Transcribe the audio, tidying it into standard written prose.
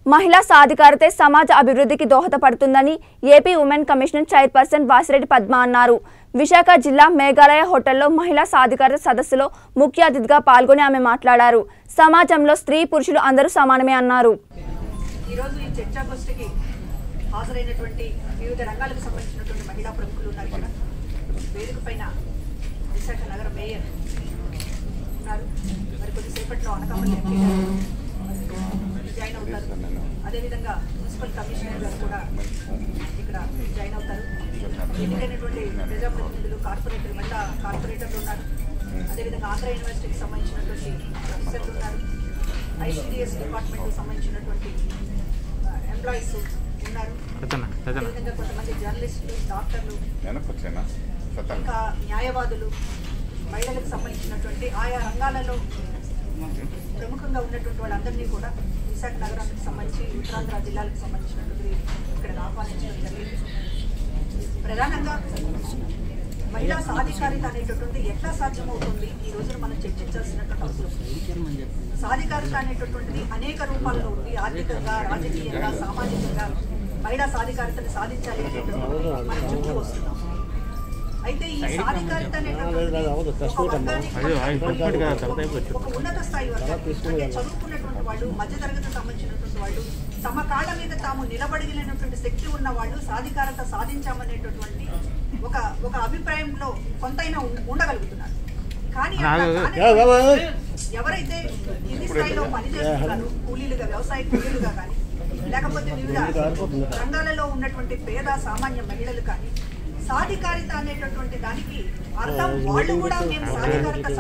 మహిళా సాధికారతే సమాజ అభివృద్ధికి దోహదపడుతుందని AP women commission chairperson Vasireddy Padma అన్నారు. విశాఖ జిల్లా మేఘాలయ హోటల్లో మహిళా సాధికారత సదస్సులో ముఖ్య అతిథిగా పాల్గొని ఆమె మాట్లాడారు. సమాజంలో స్త్రీ పురుషులు అందరూ సమానమే అన్నారు. ఈరోజు ఈ చర్చాగోష్ఠికి హాజరైనటువంటి వివిధ రంగాలకు సంబంధించినటువంటి మహిళా ప్రముఖులు ఉన్నారు. ఇక్కడ వేదిక పైన విశాఖ నగర మేయర్ ఉన్నారు. మరి కొద్దిసేపట్లో అనకాపల్లి ఎంపీ జాయిన్ అవుతారు. అదేవిధంగా మున్సిపల్ కమిషనర్ గారు కూడా ఇక్కడ జాయిన్ అవుతారు. ఎన్నికైనటువంటి ప్రజాప్రతినిధులు కార్పొరేటర్లు మహిళా కార్పొరేటర్లు ఉన్నారు. అదేవిధంగా ఆంధ్ర యూనివర్సిటీకి సంబంధించినటువంటి ప్రొఫెసర్లు ఉన్నారు. ఐసిడిఎస్ డిపార్ట్మెంట్కి సంబంధించినటువంటి ఎంప్లాయీస్ ఉన్నారు. అదేవిధంగా కొంతమంది జర్నలిస్టులు, డాక్టర్లు, ఇంకా న్యాయవాదులు, మహిళలకు సంబంధించినటువంటి ఆయా రంగాలలో ప్రముఖంగా ఉన్నటువంటి వాళ్ళందరినీ కూడా విశాఖ నగరానికి సంబంధించి ఉత్తరాంధ్ర జిల్లాలకు సంబంధించినటువంటి ఇక్కడ ఆహ్వానించడం జరిగింది. ప్రధానంగా మహిళా సాధికారిత అనేటటువంటి ఎట్లా సాధ్యమవుతుంది ఈ రోజున మనం చర్చించాల్సినటువంటి అవసరం. సాధికారిత అనేటటువంటిది అనేక రూపాల్లో ఉంది. ఆర్థికంగా, రాజకీయంగా, సామాజికంగా మహిళా సాధికారితను సాధించాలి అనేటటువంటి మనం చెప్తూ వస్తున్నాం. అయితే ఈ సాధికారిత అనేటటువంటి ఒక ఉన్నత స్థాయి వరకు అంటే చదువుకున్నటువంటి వాళ్ళు, మధ్యతరగతి సంబంధించినటువంటి వాళ్ళు, తమ కాళ్ళ మీద తాము నిలబడగలిగినటువంటి శక్తి ఉన్న వాళ్ళు సాధికారత సాధించామనేటటువంటి ఒక అభిప్రాయంలో కొంతైనా ఉండగలుగుతున్నారు. కానీ ఎవరైతే కింది స్థాయిలో పనిచేస్తున్నారో కూలీలుగా, వ్యవసాయ కూలీలుగా కానీ లేకపోతే వివిధ రంగాలలో ఉన్నటువంటి పేద సామాన్య మహిళలు కానీ సాధికారిత అనేటటువంటి దానికి అర్థం వాళ్ళు కూడా మేము సాధికారత